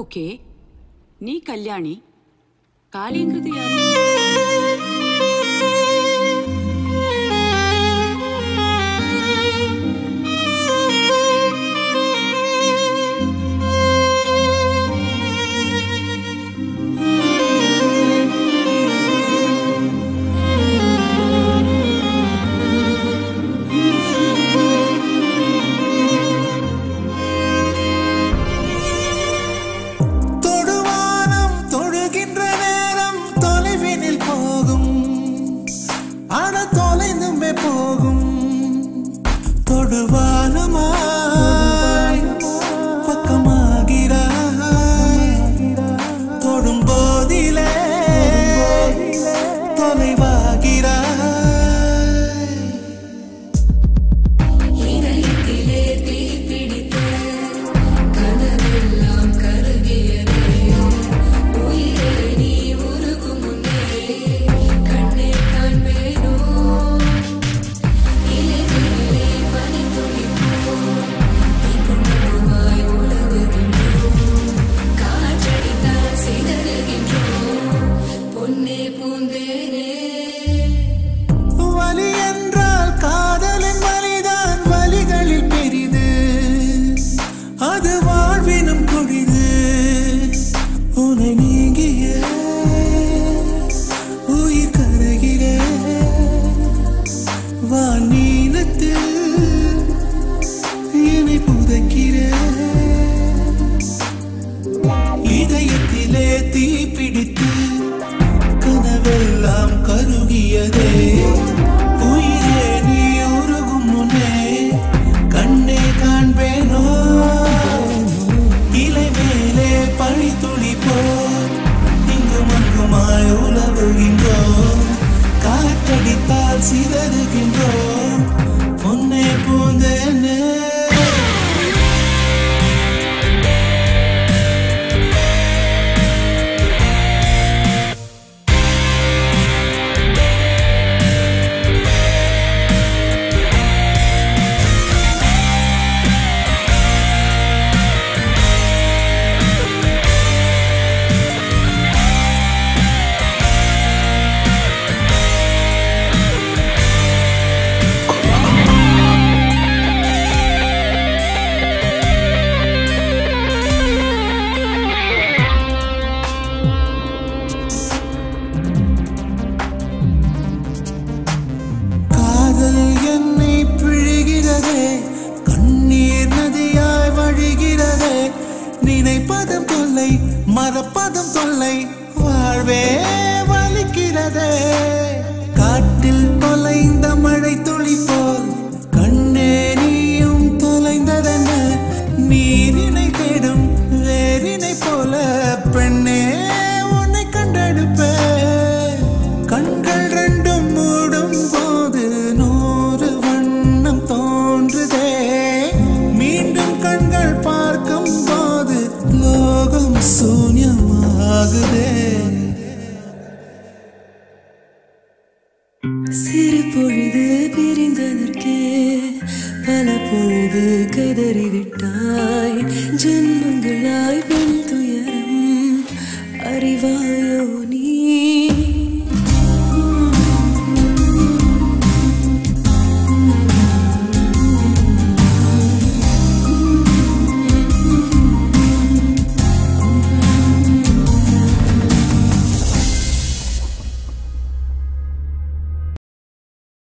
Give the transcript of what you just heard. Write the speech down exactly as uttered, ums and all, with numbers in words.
Okay, நீ கல்யாணி, காளிங்கிறது யாரு? மரப்பதம் தொல்லை வாழ்வே வலிக்கிறதே. காட்டில் தொலைந்த மழை துளி போல் கண்ணே நீயும் தொலைந்ததென்ன? நீரினை தேடும் வேரினை போல பெண்ணே உன்னை கண்டெடுப்பே. கண்கள் ரெண்டும் மூடும் போது நூறு வண்ணம் தோன்றுதே. மீண்டும் கண்கள் பார்க்கும் போது லோகம் சூன்யமாகுதே. சிறு பொழுது பிரிந்ததற்கே பல பொழுது கதறிவிட்டாய். ஜென்மங்களாய் பெண் துயரம் அறிவாயோ?